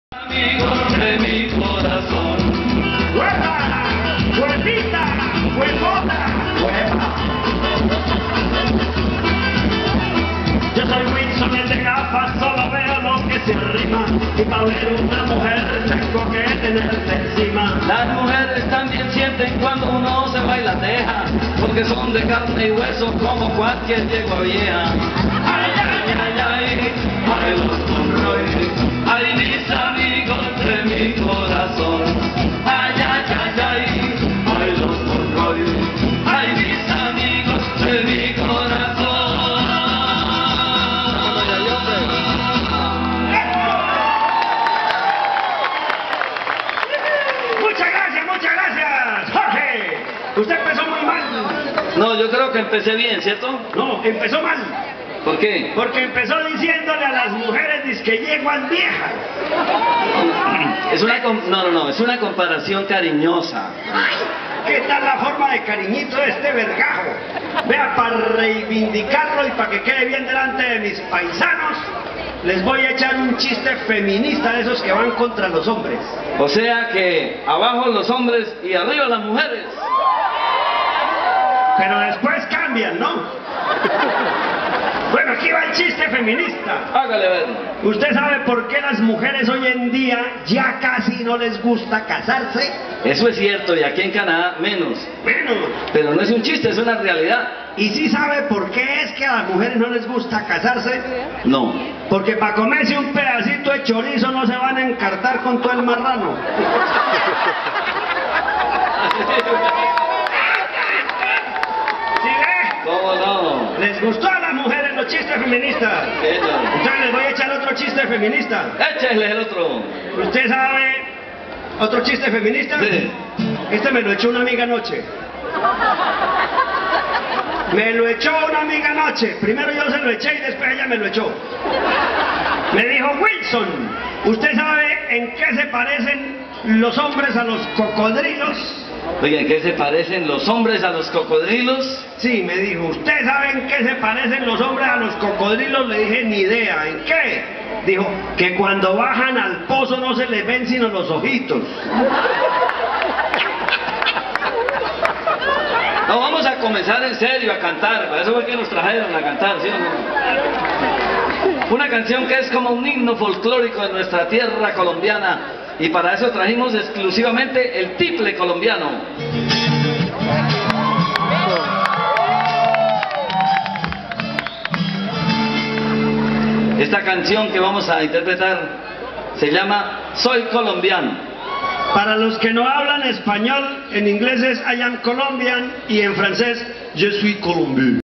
Amigos de mi corazón. ¡Hueva! ¡Huevita! ¡Huevota! ¡Hueva! Yo soy Wilson, el de gafas, solo veo lo que se arrima. Y para ver una mujer tengo que tenerla encima. Las mujeres también sienten cuando uno se baila teja, porque son de carne y hueso como cualquier yegua vieja. Ay, ay, ay, ay, ay, los Monroy, ay, mis amigos de mi corazón. Ay, ay, ay, ay, ay, los Monroy, ay, mis amigos de mi corazón. Muchas gracias, Jorge. Usted empezó muy mal. No, yo creo que empecé bien, ¿cierto? No, empezó mal. ¿Por qué? Porque empezó diciéndole a las mujeres dizque yeguas viejas. Es una es una comparación cariñosa. ¿Qué tal la forma de cariñito de este vergajo? Vea, para reivindicarlo y para que quede bien delante de mis paisanos, les voy a echar un chiste feminista de esos que van contra los hombres. O sea que abajo los hombres y arriba las mujeres. Pero después cambian, ¿no? Bueno, aquí va el chiste feminista. Hágale ver. ¿Usted sabe por qué las mujeres hoy en día ya casi no les gusta casarse? Eso es cierto, y aquí en Canadá menos. Menos. Pero no es un chiste, es una realidad. ¿Y sí sabe por qué es que a las mujeres no les gusta casarse? No. Porque para comerse un pedacito de chorizo no se van a encartar con todo el marrano. ¿Sí ve? ¿Cómo no? ¿Les gustó a las mujeres los chistes feministas? Entonces les voy a echar otro chiste feminista. Échale el otro. ¿Usted sabe otro chiste feminista? Sí. Este me lo echó una amiga anoche. Me lo echó una amiga anoche. Primero yo se lo eché y después ella me lo echó. Me dijo, Wilson, ¿usted sabe en qué se parecen los hombres a los cocodrilos? Oiga, ¿en qué se parecen los hombres a los cocodrilos? Sí, me dijo, ¿usted sabe en qué se parecen los hombres a los cocodrilos? Le dije, ni idea, ¿en qué? Dijo, que cuando bajan al pozo no se les ven sino los ojitos. No, vamos a comenzar en serio a cantar. Para eso fue que nos trajeron a cantar, ¿sí o no? Una canción que es como un himno folclórico de nuestra tierra colombiana. Y para eso trajimos exclusivamente el tiple colombiano. Esta canción que vamos a interpretar se llama Soy Colombiano. Para los que no hablan español, en inglés es I am Colombian y en francés Je suis Colombien.